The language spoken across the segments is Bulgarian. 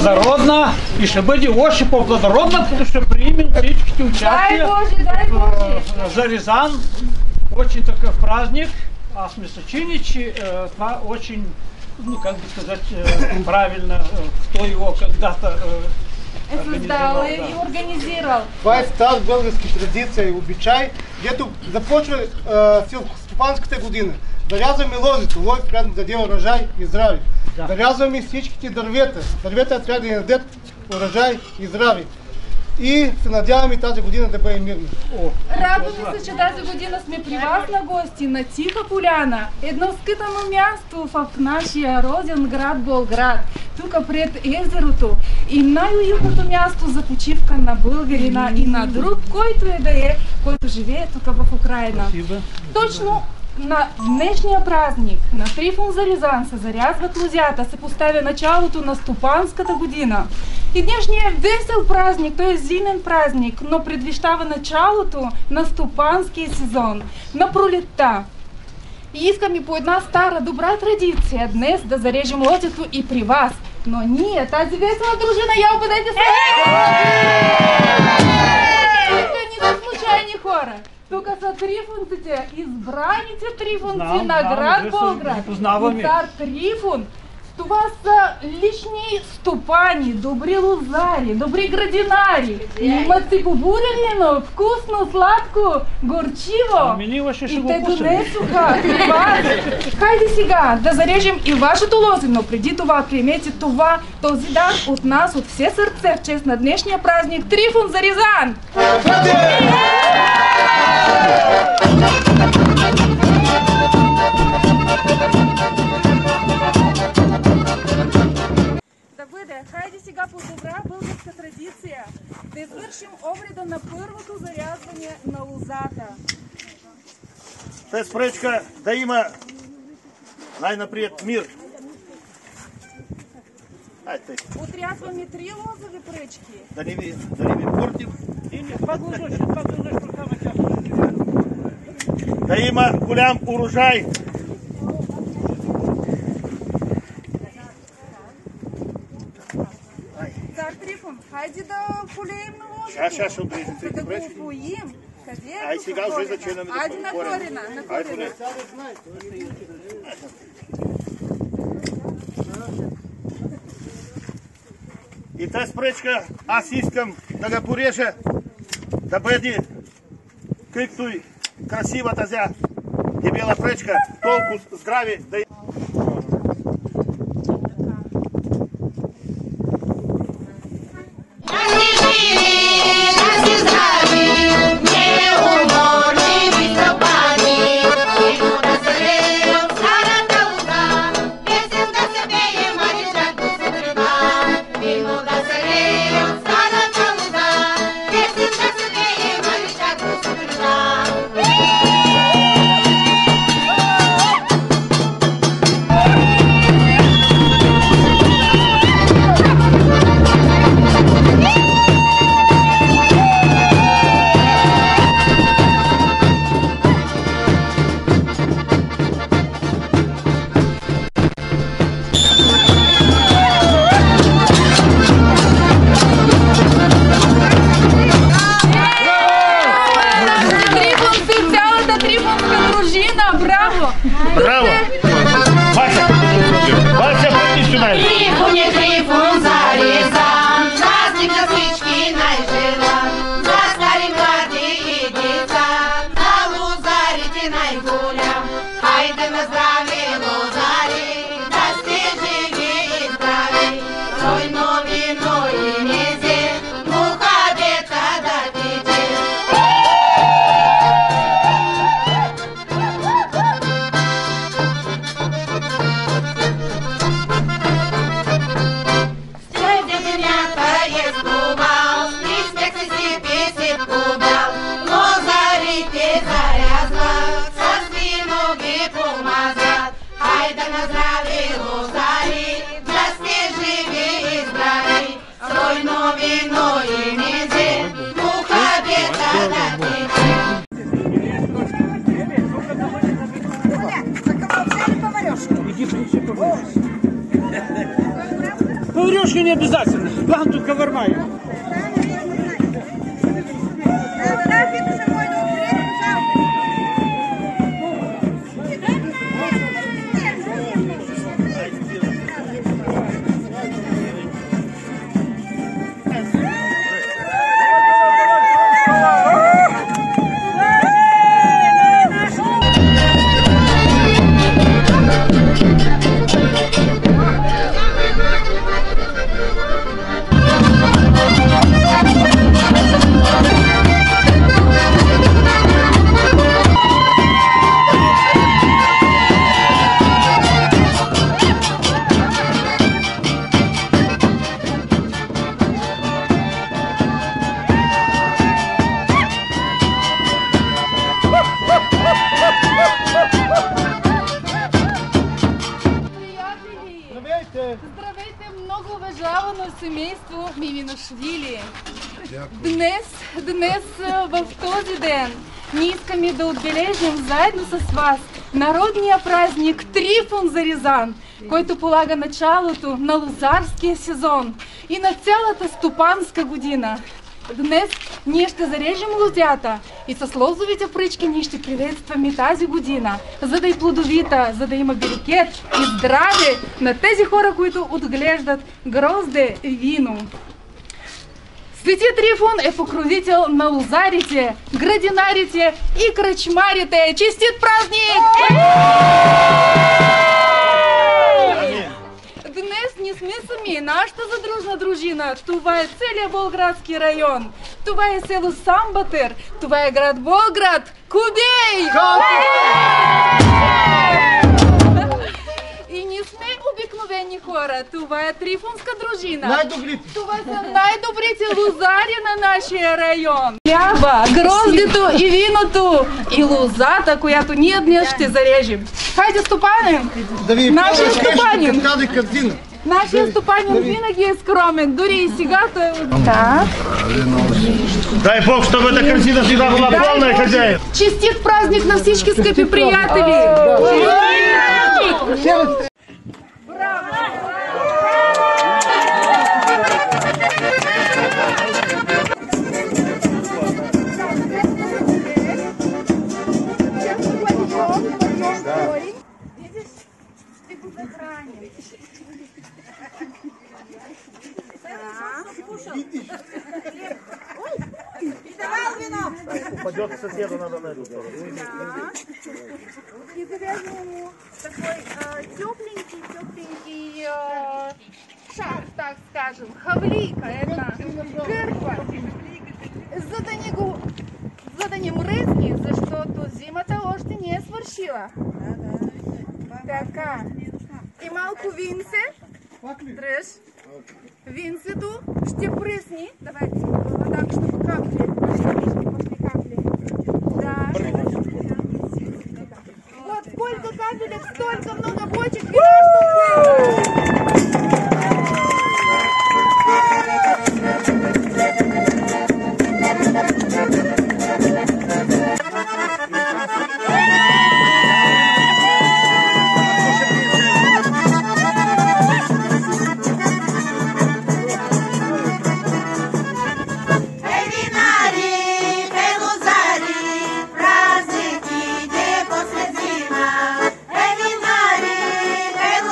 плодородно, и чтобы были очень плодородно, потому что примем всички участие. Дай Боже. За Рязань очень такой праздник, а Смесочиничи, это очень, ну как бы сказать, правильно, кто его когда-то создал и организировал. Това е стар български традиция и обичай, дето започва селскостопанската година. Да рязваме лозите, лозите трябва да даде урожай и здраве. Да рязваме всичките дървета. Дървета трябва да ни дадат урожай и здраве. И се надяваме тази година да бъде мирна. Радваме се, че тази година сме при вас на гости на Тиха поляна. Едно скитано място в нашия роден град Болград. Тук пред езерото. И най-уютното място за почивка на българина и на друг, който е да е, който живее тук в Украина. Точно на днешния празник на Трифон за Рязан се зарязват лозята, се поставя началото на стопанската година. И днешният весел празник, той е зимен празник, но предвещава началото на стопанския сезон, на пролетта. И искам и по една стара добра традиция днес да зарежем лозето и при вас. Но ние, тази весела дружина, я обадете се! Тук не са случайни хора. Тук са трифунците, избраните трифунци на град Болград. И цар Трифун. Това са лични стопани, добри лозари, добри градинари. Имат си побурено, вкусно, сладко, горчиво. И те донесоха при вас. Хайде сега да зарежем и вашето лозе, но преди това приемете това, този дар от нас, от все сърце в чест на днешния празник Трифон за Рязан. Хайде сега по добра българска традиция да извършим обреда на първото зарязване на лозата. Тази пречка да има най-напред мир. Отрязваме 3 лозови пречки. Да не ви портим. Да има голям урожай. Цар Трифон, хайде да полеем на лозето. Сейчас ще отрежем трите пречки. Да го поим. Къде е? Ай сега уже зачинаме да Айде на корена, на корена. И тази пречка аз искам да го порежа, да бъде както и красива тази дебела пречка, толкова здраве да Браво! Вася! Вася, пойди сюда! Трифоне, Трифон за Рязан, праздник за всички най-желан, за стари, млади и деца, на лозарите най-голям. Хайде на здраве, лозари, да сте живи и здрави, тройно вино и незе, мухабета да тече. Поварешка не обязательно. Главное тут ковармай. Здравейте, много уважавано семейство Мивиношвили. Днес в този ден ние искаме да отбележим заедно с вас народния празник Трифон за Рязан, който полага началото на лозарския сезон и на цялата стопанска година. Днес ние ще зарежем лозята и с лозовите пръчки ние ще приветстваме тази година, за да е плодовита, за да има берекет и здраве на тези хора, които отглеждат грозде и вино. Светия Трифон е покровител на лозарите, градинарите и кръчмарите. Честит празник! Днес не сме сами, нашата задружна дружина. Това е целият Болградски район. Това е село Самбатър. Това е град Болград. Кубей! И ние сме обикновени хора. Това е Трифонска дружина. Най-добрите. Това са най-добрите лозари на нашия район. Хляба, гроздето и виното и лозата, която ние днес ще зарежем. Хайде, стопанин! Нашия стопанин! Нашия стопанин винаги е скромен, дори и сега той е от... Дай Бог, чтобы эта корзина всегда была полная, хозяин. Честит празник на всички скъпи приятели! Упадет к соседу, надо на эту сторону. И завязываем ему такой тепленький шар, так скажем, хавлика, это кърпа, за да не мръзне, защото зимата още не е свършила. Така. И малко винце. Дръж. Винцето ще пръсни. Давайте, так, чтобы капли. Да. Вот сколько капелек, столько много бочек вина, чтобы... Праздники, где после зима,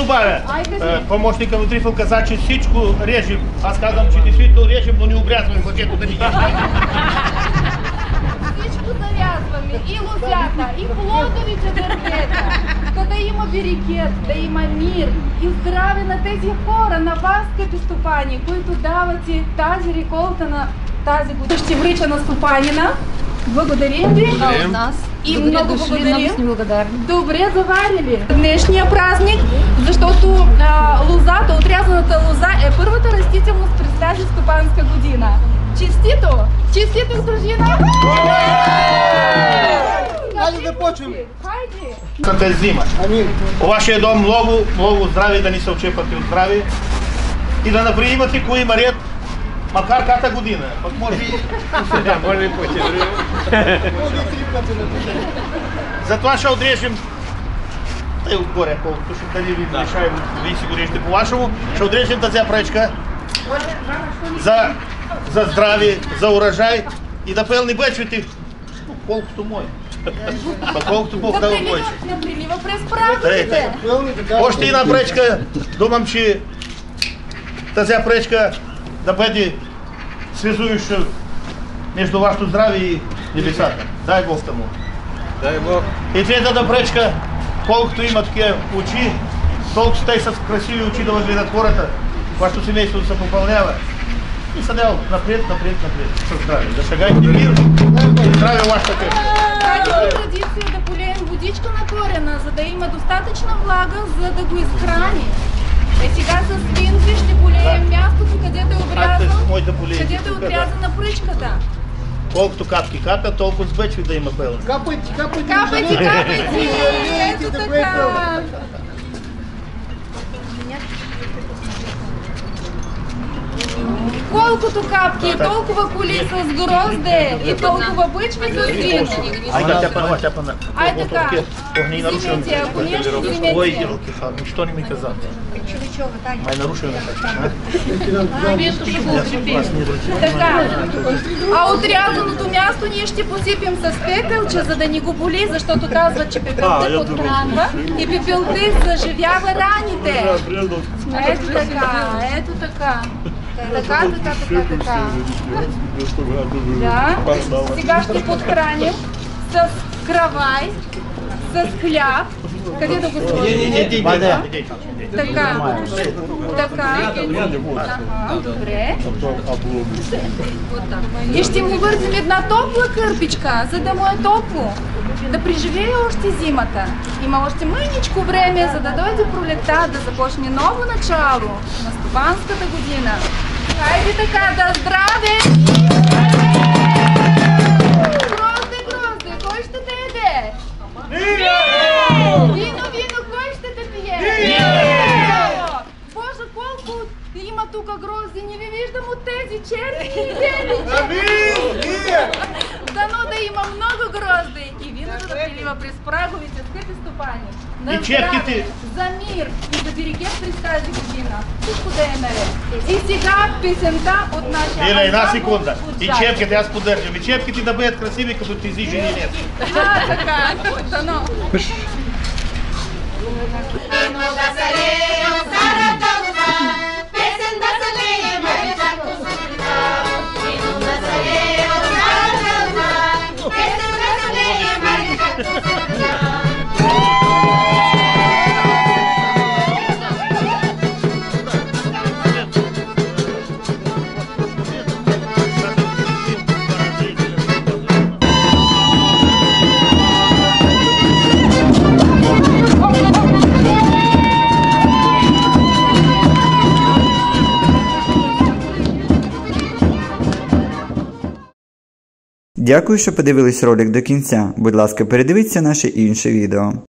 добавя. Ай, кажи. Помощника му Трифъл каза, че всичко режем. Аз казвам, че действително режем, но не обрязваме мъжето да ни ги. Всичко завязваме, и лозята, и плодовите дървета, да има берекет, да има мир и здраве на тези хора, на вас, скъпи стопани, които давате тази реколта на тази година. Ще връча на стопанина. Благодарим ви. От нас. И Добре много дошли, благодарим. много сме благодарни. Добре заварили днешния празник, защото лозата, отрязаната лоза е първата растителност през тази стопанска година. Честито! Честито, дружина! Хайде да почваме. Хайде! Тази зима. Амин. У вашия дом много здрави, да ни се очепате от здрави и да наприемате кои има ред, макар ката година. Пък може и... Да, може и пъти. Може и 3 пъти да пише. Затова ще отрежем отгоре, колкото ще дали ви решаем, вие си го режете по-вашему, ще отрежем тази пречка за здраве, за урожай и да пълни бъчвите, колкото мой. Колкото Бог дава бъчвите. Да прилива през праговете. Още една пречка, думам, че тази пречка да бъде связующа между вашето здраве и небесата. Дай Бог тому. Дай Бог. И третата пречка, колкото има такива очи, толкова те са красиви очи да гледат хората, вашето семейство да се попълнява. И съдел напред, със здраве. Да шагайте мир и здраве вашата къща. Тази традиция да полеем водичка на корена, за да има достатъчна влага, за да го изхрани. Сега с винци ще полеем мястото, където е отрязана пръчката. Колкото капки капят, толкова с бъчви да има пълно. Капайте. Капайте! Ето така! Колкото капки, толкова коли с грозде и толкова бъчви с вин. Айде, тя пана. Ай така, Огни нарушено. вземете, ако нещо Ой, вземете. нищо не ми каза. Май нарушено. Така, а отрязаното място ние ще посипем с пепелче, за да ни го боли, защото казват, че пепелта подхранва и пепелта заживява раните. Ето така, ето така. Така. Да. Сега ще подхраним с кравай, с хляб. Къде да го сложим? Така. Добре. И ще му вързим една топла кърпичка, за да му е топло. Да преживее още зимата. Има още мъничко време, за да дойде пролетта, да започне ново начало на стопанската година. Хайде така, да здраве! Грозде, кой ще те яде? Вино, кой ще те пие? Боже, колко има тук грозди, не ви виждам от тези черни и бели. Дано да има много грозди и виното да прилива през праговите, скъпи стопани. На чепките. За мир и за берекет през тази година. Всичко да е наред. И сега песента от нашия Една ансамбъл секунда. И «Отчай». чепките, аз поддържам. И чепките да бъдат красиви, като тези жени нет. Така, дано. Вино да се лее от старата лоза, песен да се лее мъжа косурица. Вино да се лее от старата лоза, песен да се лее мъжа косурица. Дякую, що подивились ролик до кінця. Будь ласка, передивіться наше інше відео.